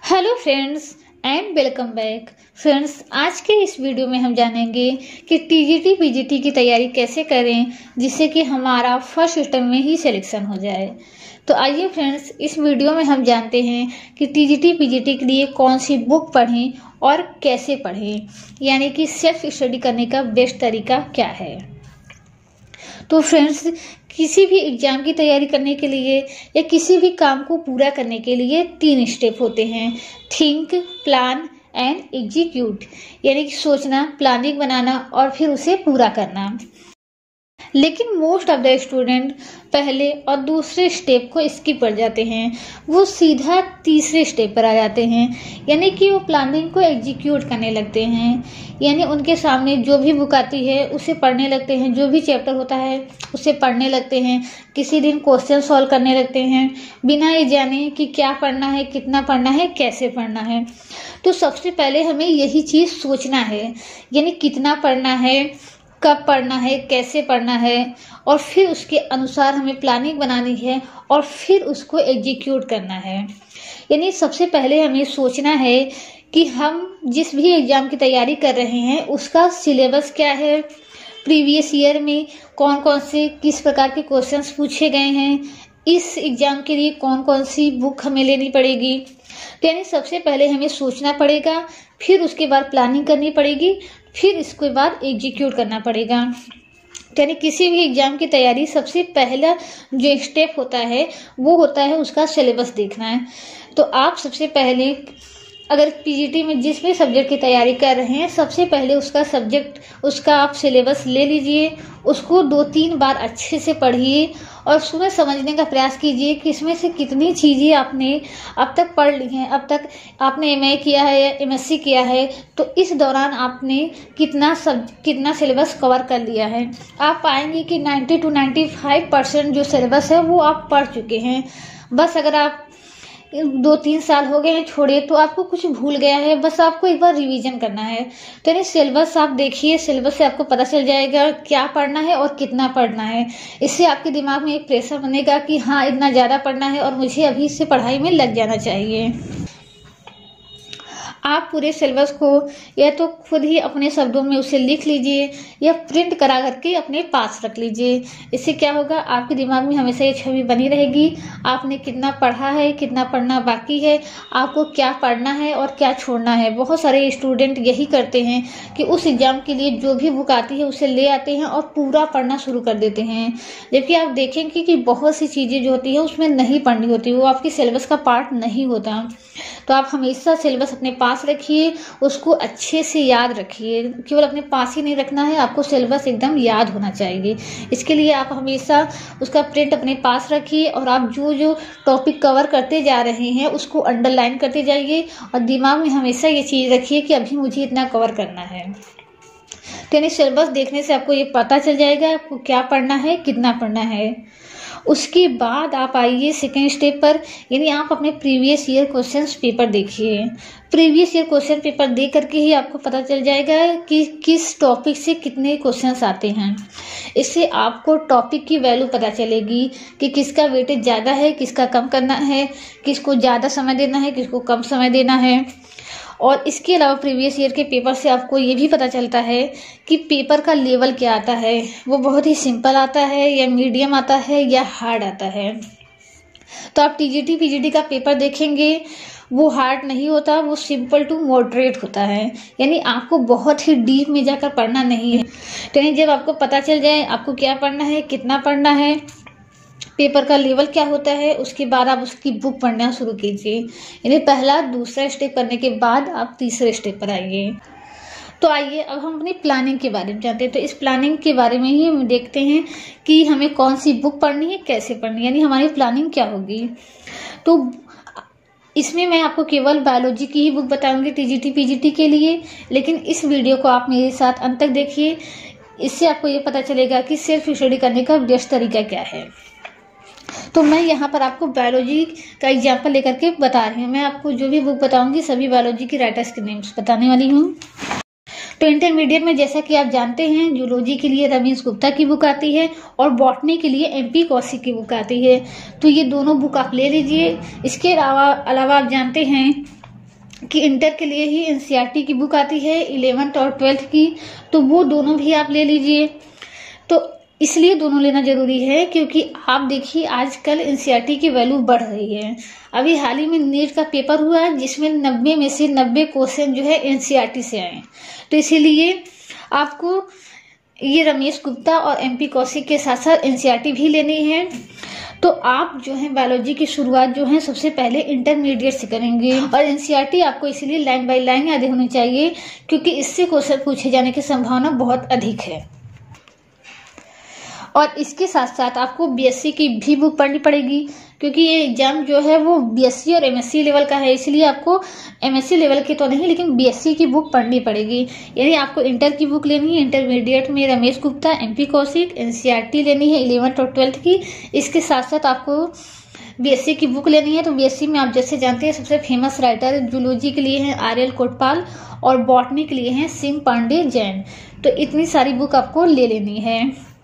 Hello friends and welcome back. Friends, आज के इस वीडियो में हम जानेंगे कि टीजीटी पीजीटी की तैयारी कैसे करें जिससे कि हमारा फर्स्ट अटेम्प्ट में ही सिलेक्शन हो जाए। तो आइए फ्रेंड्स, इस वीडियो में हम जानते हैं कि टीजीटी पीजीटी के लिए कौन सी बुक पढ़ें और कैसे पढ़ें, यानी कि सेल्फ स्टडी करने का बेस्ट तरीका क्या है। तो फ्रेंड्स, किसी भी एग्जाम की तैयारी करने के लिए या किसी भी काम को पूरा करने के लिए 3 स्टेप होते हैं: थिंक, प्लान एंड एग्जीक्यूट, यानी कि सोचना, प्लानिंग बनाना और फिर उसे पूरा करना। लेकिन मोस्ट ऑफ द स्टूडेंट पहले और दूसरे स्टेप को स्किप कर जाते हैं, वो सीधा तीसरे स्टेप पर आ जाते हैं, यानी कि वो प्लानिंग को एग्जीक्यूट करने लगते हैं। यानी उनके सामने जो भी बुक आती है उसे पढ़ने लगते हैं, जो भी चैप्टर होता है उसे पढ़ने लगते हैं, किसी दिन क्वेश्चन सॉल्व करने लगते हैं बिना ये जाने कि क्या पढ़ना है, कितना पढ़ना है, कैसे पढ़ना है। तो सबसे पहले हमें यही चीज सोचना है, यानी कितना पढ़ना है, कब पढ़ना है, कैसे पढ़ना है, और फिर उसके अनुसार हमें प्लानिंग बनानी है और फिर उसको एग्जीक्यूट करना है। यानी सबसे पहले हमें सोचना है कि हम जिस भी एग्जाम की तैयारी कर रहे हैं उसका सिलेबस क्या है, प्रीवियस ईयर में कौन कौन से किस प्रकार के क्वेश्चंस पूछे गए हैं, इस एग्जाम के लिए कौन कौन सी बुक हमें लेनी पड़ेगी। तो यानी सबसे पहले हमें सोचना पड़ेगा, फिर उसके बाद प्लानिंग करनी पड़ेगी, फिर इसके बाद एग्जीक्यूट करना पड़ेगा। यानी किसी भी एग्जाम की तैयारी सबसे पहला जो स्टेप होता है वो होता है उसका सिलेबस देखना है। तो आप सबसे पहले अगर पीजीटी में जिस भी सब्जेक्ट की तैयारी कर रहे हैं, सबसे पहले उसका आप सिलेबस ले लीजिए, उसको 2-3 बार अच्छे से पढ़िए और उसमें समझने का प्रयास कीजिए कि इसमें से कितनी चीज़ें आपने अब तक पढ़ ली हैं। अब तक आपने एमए किया है या एमएससी किया है, तो इस दौरान आपने कितना सिलेबस कवर कर लिया है। आप पाएंगे कि 90 to 95% जो सिलेबस है वो आप पढ़ चुके हैं। बस अगर आप 2-3 साल हो गए हैं छोड़े तो आपको कुछ भूल गया है, बस आपको एक बार रिवीजन करना है। तो यानी सिलेबस आप देखिए, सिलेबस से आपको पता चल जाएगा क्या पढ़ना है और कितना पढ़ना है। इससे आपके दिमाग में एक प्रेशर बनेगा कि हाँ, इतना ज़्यादा पढ़ना है और मुझे अभी से पढ़ाई में लग जाना चाहिए। आप पूरे सिलेबस को या तो खुद ही अपने शब्दों में उसे लिख लीजिए या प्रिंट करा करके अपने पास रख लीजिए। इससे क्या होगा, आपके दिमाग में हमेशा ये छवि बनी रहेगी, आपने कितना पढ़ा है, कितना पढ़ना बाकी है, आपको क्या पढ़ना है और क्या छोड़ना है। बहुत सारे स्टूडेंट यही करते हैं कि उस एग्जाम के लिए जो भी बुक आती है उसे ले आते हैं और पूरा पढ़ना शुरू कर देते हैं, जबकि आप देखेंगे कि बहुत सी चीज़ें जो होती है उसमें नहीं पढ़नी होती, वो आपकी सिलेबस का पार्ट नहीं होता। तो आप हमेशा सिलेबस अपने पास रखिए, उसको अच्छे से याद रखिए। केवल अपने पास ही नहीं रखना है, आपको सिलेबस एकदम याद होना चाहिए। इसके लिए आप हमेशा उसका प्रिंट अपने पास रखिए और आप जो जो टॉपिक कवर करते जा रहे हैं उसको अंडरलाइन करते जाइए और दिमाग में हमेशा ये चीज़ रखिए कि अभी मुझे इतना कवर करना है। तो यानी सिलेबस देखने से आपको ये पता चल जाएगा आपको क्या पढ़ना है, कितना पढ़ना है। उसके बाद आप आइए सेकेंड स्टेप पर, यानी आप अपने प्रीवियस ईयर क्वेश्चन पेपर देखिए। प्रीवियस ईयर क्वेश्चन पेपर देख करके ही आपको पता चल जाएगा कि किस टॉपिक से कितने क्वेश्चंस आते हैं। इससे आपको टॉपिक की वैल्यू पता चलेगी कि किसका वेटेज ज़्यादा है, किसका कम करना है, किसको ज़्यादा समय देना है, किसको कम समय देना है। और इसके अलावा प्रीवियस ईयर के पेपर से आपको ये भी पता चलता है कि पेपर का लेवल क्या आता है, वो बहुत ही सिंपल आता है या मीडियम आता है या हार्ड आता है। तो आप टीजीटी पीजीटी का पेपर देखेंगे, वो हार्ड नहीं होता, वो सिंपल टू मॉडरेट होता है। यानी आपको बहुत ही डीप में जाकर पढ़ना नहीं है। तो यानी जब आपको पता चल जाए आपको क्या पढ़ना है, कितना पढ़ना है, पेपर का लेवल क्या होता है, उसके बाद आप उसकी बुक पढ़ना शुरू कीजिए। यानी पहला दूसरा स्टेप करने के बाद आप तीसरे स्टेप पर आइए। तो आइए अब हम अपनी प्लानिंग के बारे में जानते हैं। तो इस प्लानिंग के बारे में ही हम देखते हैं कि हमें कौन सी बुक पढ़नी है, कैसे पढ़नी है, यानी हमारी प्लानिंग क्या होगी। तो इसमें मैं आपको केवल बायोलॉजी की ही बुक बताऊंगी टीजीटी पीजीटी के लिए, लेकिन इस वीडियो को आप मेरे साथ अंत तक देखिए। इससे आपको ये पता चलेगा कि सेल्फ स्टडी करने का बेस्ट तरीका क्या है। तो मैं यहाँ पर आपको बायोलॉजी का एग्जाम्पल लेकर के बता रही हूँ। मैं आपको जो भी बुक बताऊंगी सभी बायोलॉजी की राइटर्स के नेम्स बताने वाली हूँ। तो इंटरमीडिएट में जैसा कि आप जानते हैं, जूलॉजी के लिए रमेश गुप्ता की बुक आती है और बॉटनी के लिए एमपी कौशिक की बुक आती है। तो ये दोनों बुक आप ले लीजिए। इसके अलावा आप जानते हैं कि इंटर के लिए ही एनसीईआरटी की बुक आती है 11th और 12th की, तो वो दोनों भी आप ले लीजिए। तो इसलिए दोनों लेना जरूरी है क्योंकि आप देखिए आजकल एनसीईआरटी की वैल्यू बढ़ रही है। अभी हाल ही में नीट का पेपर हुआ जिसमें 90 में से 90 क्वेश्चन जो है एनसीईआरटी से आए, तो इसीलिए आपको ये रमेश गुप्ता और एमपी कौशिक के साथ साथ एनसीईआरटी भी लेनी है। तो आप जो है बायोलॉजी की शुरुआत जो है सबसे पहले इंटरमीडिएट से करेंगे, और एनसीईआरटी आपको इसलिए लाइन बाय लाइन याद होनी चाहिए क्योंकि इससे क्वेश्चन पूछे जाने की संभावना बहुत अधिक है। और इसके साथ साथ आपको बीएससी की भी बुक पढ़नी पड़ेगी क्योंकि ये एग्जाम जो है वो बीएससी और एमएससी लेवल का है, इसलिए आपको एमएससी लेवल की तो नहीं लेकिन बीएससी की बुक पढ़नी पड़ेगी। यानी आपको इंटर की बुक लेनी है, इंटरमीडिएट में रमेश गुप्ता, एमपी कौशिक, एनसीईआरटी लेनी है 11th और 12th की। इसके साथ साथ आपको बीएससी की बुक लेनी है। तो बीएससी में आप जैसे जानते हैं सबसे फेमस राइटर जूलॉजी के लिए हैं आर्यल कोटपाल और बॉटनी के लिए हैं सिंह पांडे जैन। तो इतनी सारी बुक आपको ले लेनी है।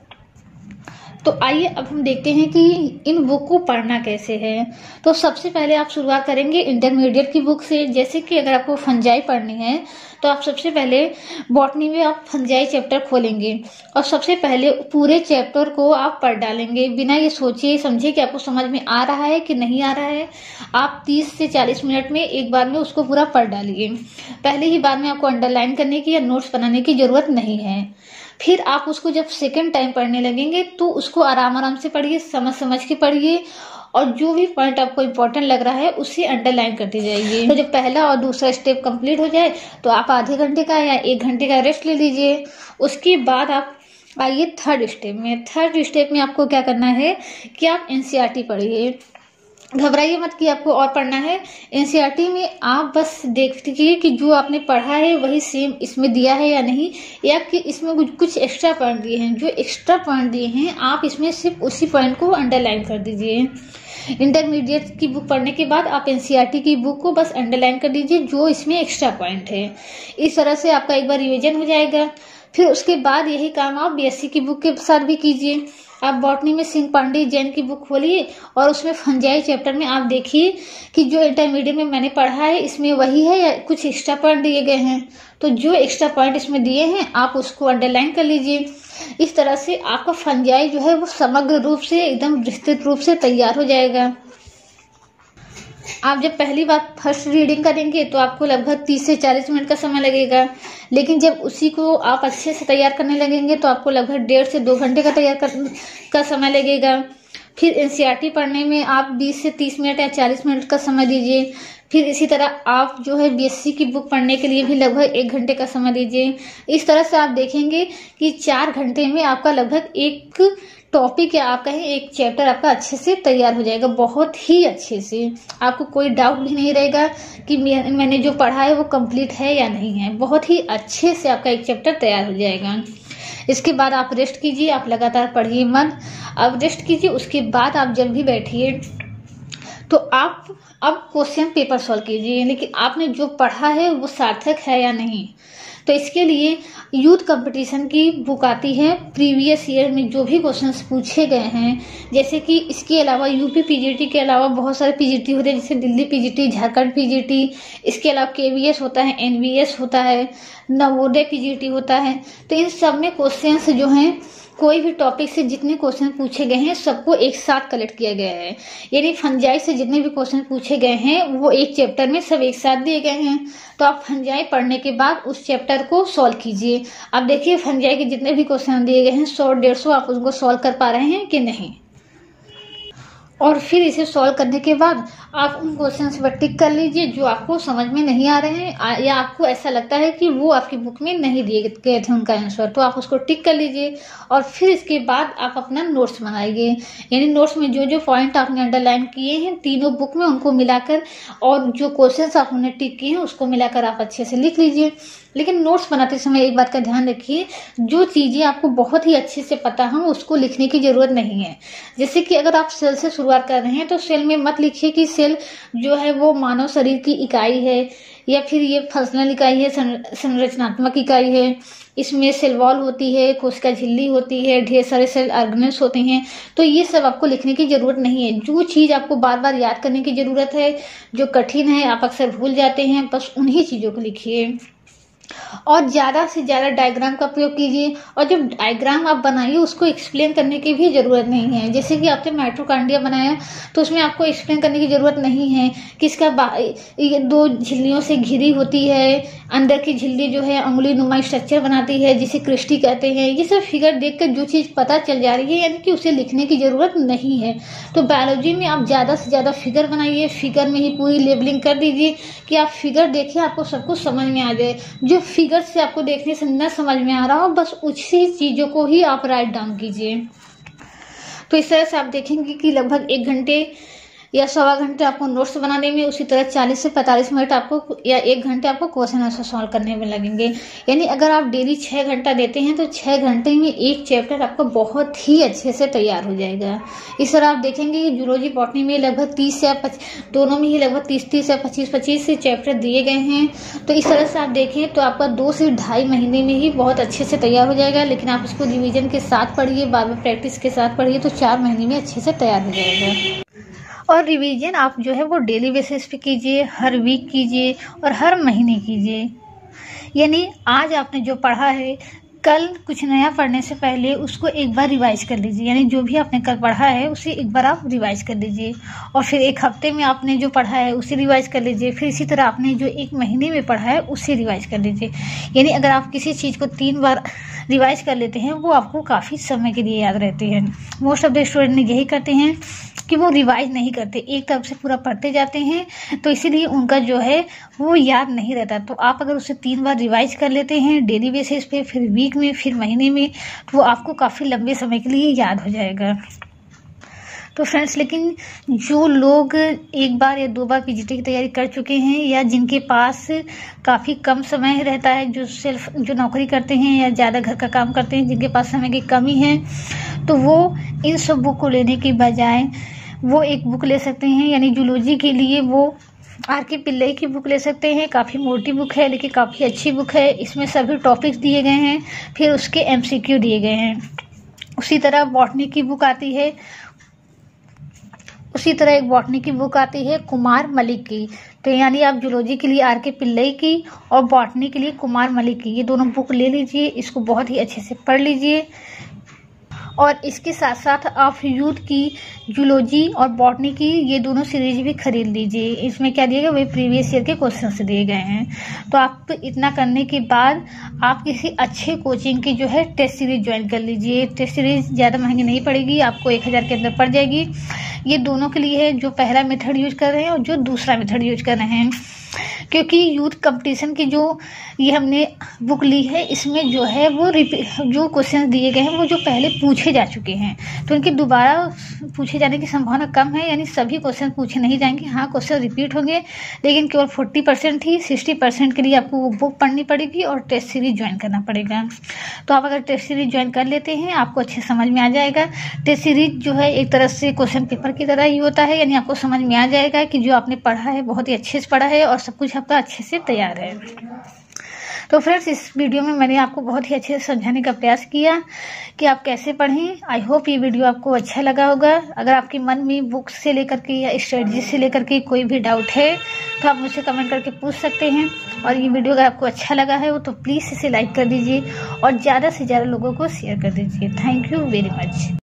तो आइए अब हम देखते हैं कि इन बुक को पढ़ना कैसे है। तो सबसे पहले आप शुरुआत करेंगे इंटरमीडिएट की बुक से। जैसे कि अगर आपको फंजाई पढ़नी है तो आप सबसे पहले बॉटनी में आप फंजाई चैप्टर खोलेंगे और सबसे पहले पूरे चैप्टर को आप पढ़ डालेंगे बिना ये सोचे समझे कि आपको समझ में आ रहा है कि नहीं आ रहा है। आप 30 से 40 मिनट में एक बार में उसको पूरा पढ़ डालिए। पहले ही बार में आपको अंडरलाइन करने की या नोट्स बनाने की जरूरत नहीं है। फिर आप उसको जब सेकंड टाइम पढ़ने लगेंगे तो उसको आराम आराम से पढ़िए, समझ समझ के पढ़िए, और जो भी पॉइंट आपको इम्पोर्टेंट लग रहा है उसे अंडरलाइन करते जाइए। तो जब पहला और दूसरा स्टेप कंप्लीट हो जाए तो आप आधे घंटे का या 1 घंटे का रेस्ट ले लीजिए। उसके बाद आप आइए थर्ड स्टेप में। थर्ड स्टेप में आपको क्या करना है कि आप एनसीईआरटी पढ़िए। घबराइए मत कि आपको और पढ़ना है। एनसीईआरटी में आप बस देखिए कि जो आपने पढ़ा है वही सेम इसमें दिया है या नहीं, या कि इसमें कुछ एक्स्ट्रा पॉइंट दिए हैं। जो एक्स्ट्रा पॉइंट दिए हैं आप इसमें सिर्फ उसी पॉइंट को अंडरलाइन कर दीजिए। इंटरमीडिएट की बुक पढ़ने के बाद आप एनसीईआरटी की बुक को बस अंडरलाइन कर दीजिए जो इसमें एक्स्ट्रा पॉइंट है। इस तरह से आपका एक बार रिविजन हो जाएगा। फिर उसके बाद यही काम आप बीएससी की बुक के साथ भी कीजिए। आप बॉटनी में सिंह पांडे जैन की बुक खोलिए और उसमें फंजाई चैप्टर में आप देखिए कि जो इंटरमीडिएट में मैंने पढ़ा है इसमें वही है या कुछ एक्स्ट्रा पॉइंट दिए गए हैं। तो जो एक्स्ट्रा पॉइंट इसमें दिए हैं आप उसको अंडरलाइन कर लीजिए। इस तरह से आपका फंजाई जो है वो समग्र रूप से एकदम विस्तृत रूप से तैयार हो जाएगा। आप जब पहली बार फर्स्ट रीडिंग करेंगे तो आपको लगभग 30 से 40 मिनट का समय लगेगा, लेकिन जब उसी को आप अच्छे से तैयार करने लगेंगे तो आपको लगभग 1.5 से 2 घंटे का समय लगेगा। फिर एनसीईआरटी पढ़ने में आप 20 से 30 मिनट या 40 मिनट का समय दीजिए। फिर इसी तरह आप जो है बीएससी की बुक पढ़ने के लिए भी लगभग 1 घंटे का समय दीजिए। इस तरह से आप देखेंगे कि 4 घंटे में आपका लगभग एक टॉपिक या आप कहें एक चैप्टर आपका अच्छे से तैयार हो जाएगा, बहुत ही अच्छे से। आपको कोई डाउट भी नहीं रहेगा कि मैंने जो पढ़ा है वो कंप्लीट है या नहीं है। बहुत ही अच्छे से आपका एक चैप्टर तैयार हो जाएगा। इसके बाद आप रेस्ट कीजिए, आप लगातार पढ़िए मत, अब रेस्ट कीजिए। उसके बाद आप जब भी बैठिए तो आप अब क्वेश्चन पेपर सॉल्व कीजिए, लेकिन आपने जो पढ़ा है वो सार्थक है या नहीं। तो इसके लिए यूथ कंपटीशन की बुक आती है, प्रीवियस ईयर में जो भी क्वेश्चंस पूछे गए हैं। जैसे कि इसके अलावा यूपी पीजीटी के अलावा बहुत सारे पीजीटी होते हैं, जैसे दिल्ली पीजीटी, झारखंड पीजीटी, इसके अलावा केवीएस होता है, एनवीएस होता है, नवोदय पीजीटी होता है। तो इन सब में क्वेश्चंस जो हैं कोई भी टॉपिक से जितने क्वेश्चन पूछे गए हैं सबको एक साथ कलेक्ट किया गया है। यानी फंजाई से जितने भी क्वेश्चन पूछे गए हैं वो एक चैप्टर में सब एक साथ दिए गए हैं। तो आप फंजाई पढ़ने के बाद उस चैप्टर को सॉल्व कीजिए। आप देखिए फंजाई के जितने भी क्वेश्चन दिए गए हैं 100-150 आप उनको सॉल्व कर पा रहे हैं कि नहीं। और फिर इसे सॉल्व करने के बाद आप उन क्वेश्चंस पर टिक कर लीजिए जो आपको समझ में नहीं आ रहे हैं या आपको ऐसा लगता है कि वो आपकी बुक में नहीं दिए गए थे उनका आंसर, तो आप उसको टिक कर लीजिए। और फिर इसके बाद आप अपना नोट्स बनाइए। यानी नोट्स में जो जो पॉइंट आपने अंडरलाइन किए हैं तीनों बुक में उनको मिलाकर, और जो क्वेश्चंस आपने टिक किए हैं उसको मिलाकर आप अच्छे से लिख लीजिए। लेकिन नोट्स बनाते समय एक बात का ध्यान रखिए, जो चीजें आपको बहुत ही अच्छे से पता हो उसको लिखने की जरूरत नहीं है। जैसे कि अगर आप सेल से शुरुआत कर रहे हैं तो सेल में मत लिखिए कि सेल जो है वो मानव शरीर की इकाई है या फिर ये फंक्शनल इकाई है, संरचनात्मक इकाई है। इसमें सेल वॉल होती है, कोशिका झिल्ली होती है, ढेर सारे सेल ऑर्गेनेल्स होते हैं। तो ये सब आपको लिखने की जरूरत नहीं है। जो चीज आपको बार बार याद करने की जरूरत है, जो कठिन है, आप अक्सर भूल जाते हैं, बस उन्हीं चीजों को लिखिए। और ज्यादा से ज्यादा डायग्राम का प्रयोग कीजिए। और जब डायग्राम आप बनाइए उसको एक्सप्लेन करने की भी जरूरत नहीं है। जैसे कि आपने माइटोकॉन्ड्रिया बनाया तो उसमें आपको एक्सप्लेन करने की जरूरत नहीं है कि इसका ये 2 झिल्लियों से घिरी होती है, अंदर की झिल्ली जो है अंगुली नुमा स्ट्रक्चर बनाती है जिसे क्रिस्टी कहते हैं। ये सब फिगर देखकर जो चीज पता चल जा रही है यानी कि उसे लिखने की जरूरत नहीं है। तो बायोलॉजी में आप ज्यादा से ज्यादा फिगर बनाइए, फिगर में ही पूरी लेबलिंग कर दीजिए कि आप फिगर देखिए, आपको सब कुछ समझ में आ जाए। जो फिगर से आपको देखने से न समझ में आ रहा हो बस उसी चीजों को ही आप राइट डाउन कीजिए। तो इस तरह से आप देखेंगे कि लगभग 1 घंटे या 1.25 घंटे आपको नोट्स बनाने में, उसी तरह 40 से 45 मिनट आपको या 1 घंटे आपको क्वेश्चन आंसर सॉल्व करने में लगेंगे। यानी अगर आप डेली 6 घंटा देते हैं तो 6 घंटे में एक चैप्टर आपका बहुत ही अच्छे से तैयार हो जाएगा। इस तरह आप देखेंगे कि जूलॉजी बॉटनी में लगभग 30 या 25 दोनों में ही लगभग 30 या 25 से चैप्टर दिए गए हैं। तो इस तरह से आप देखें तो आपका 2 से 2.5 महीने में ही बहुत अच्छे से तैयार हो जाएगा। लेकिन आप इसको रिविजन के साथ पढ़िए, बार बार प्रैक्टिस के साथ पढ़िए तो 4 महीने में अच्छे से तैयार हो जाएगा। और रिवीजन आप जो है वो डेली बेसिस पे कीजिए, हर वीक कीजिए और हर महीने कीजिए। यानी आज आपने जो पढ़ा है कल कुछ नया पढ़ने से पहले उसको एक बार रिवाइज कर लीजिए। यानी जो भी आपने कल पढ़ा है उसे एक बार आप रिवाइज कर लीजिए और फिर 1 हफ्ते में आपने जो पढ़ा है उसे रिवाइज कर लीजिए। फिर इसी तरह आपने जो 1 महीने में पढ़ा है उसे रिवाइज कर लीजिए। यानी अगर आप किसी चीज़ को 3 बार रिवाइज कर लेते हैं वो आपको काफ़ी समय के लिए याद रहती है। मोस्ट ऑफ द स्टूडेंट यही करते हैं कि वो रिवाइज नहीं करते, एक तरफ से पूरा पढ़ते जाते हैं, तो इसीलिए उनका जो है वो याद नहीं रहता। तो आप अगर उसे 3 बार रिवाइज कर लेते हैं डेली बेसिस पे, फिर वीक में, फिर महीने में, तो वो आपको काफ़ी लंबे समय के लिए याद हो जाएगा। तो फ्रेंड्स, लेकिन जो लोग 1 बार या 2 बार पीजीटी की तैयारी कर चुके हैं या जिनके पास काफ़ी कम समय रहता है, जो नौकरी करते हैं या ज़्यादा घर का काम करते हैं, जिनके पास समय की कमी है, तो वो इन सब बुक को लेने के बजाय वो एक बुक ले सकते हैं। यानी जूलॉजी के लिए वो आर.के. पिल्लई की बुक ले सकते हैं। काफ़ी मोटी बुक है लेकिन काफ़ी अच्छी बुक है। इसमें सभी टॉपिक्स दिए गए हैं, फिर उसके MCQ दिए गए हैं। उसी तरह बॉटनी की बुक आती है, उसी तरह एक बॉटनी की बुक आती है कुमार मलिक की। तो यानी आप जूलॉजी के लिए आर.के. पिल्लई की और बॉटनी के लिए कुमार मलिक की, ये दोनों बुक ले लीजिए। इसको बहुत ही अच्छे से पढ़ लीजिए और इसके साथ साथ आप यूथ की जूलॉजी और बॉटनी की ये दोनों सीरीज भी खरीद लीजिए। इसमें क्या दिए गए, वही प्रीवियस ईयर के क्वेश्चन से दिए गए हैं। तो आप इतना करने के बाद आप किसी अच्छे कोचिंग की जो है टेस्ट सीरीज ज्वाइन कर लीजिए। टेस्ट सीरीज ज़्यादा महंगी नहीं पड़ेगी, आपको 1000 के अंदर पड़ जाएगी। ये दोनों के लिए है, जो पहला मेथड यूज कर रहे हैं और जो दूसरा मेथड यूज कर रहे हैं। क्योंकि यूथ कंपटीशन की जो ये हमने बुक ली है, इसमें जो है वो जो क्वेश्चन दिए गए हैं वो जो पहले पूछे जा चुके हैं, तो इनके दोबारा पूछे जाने की संभावना कम है। यानी सभी क्वेश्चन पूछे नहीं जाएंगे, हाँ क्वेश्चन रिपीट होंगे, लेकिन केवल 40% ही, 60% के लिए आपको वो बुक पढ़नी पड़ेगी और टेस्ट सीरीज ज्वाइन करना पड़ेगा। तो आप अगर टेस्ट सीरीज ज्वाइन कर लेते हैं आपको अच्छे समझ में आ जाएगा। टेस्ट सीरीज जो है एक तरह से क्वेश्चन पेपर की तरह ही होता है। यानी आपको समझ में आ जाएगा कि जो आपने पढ़ा है बहुत ही अच्छे से पढ़ा है और सब कुछ आपका अच्छे से तैयार है। तो फ्रेंड्स, इस वीडियो में मैंने आपको बहुत ही अच्छे से समझाने का प्रयास किया कि आप कैसे पढ़ें। आई होप ये वीडियो आपको अच्छा लगा होगा। अगर आपके मन में बुक से लेकर के या स्ट्रेटजी से लेकर के कोई भी डाउट है तो आप मुझसे कमेंट करके पूछ सकते हैं। और ये वीडियो अगर आपको अच्छा लगा है तो प्लीज़ इसे लाइक कर दीजिए और ज़्यादा से ज़्यादा लोगों को शेयर कर दीजिए। Thank you very much.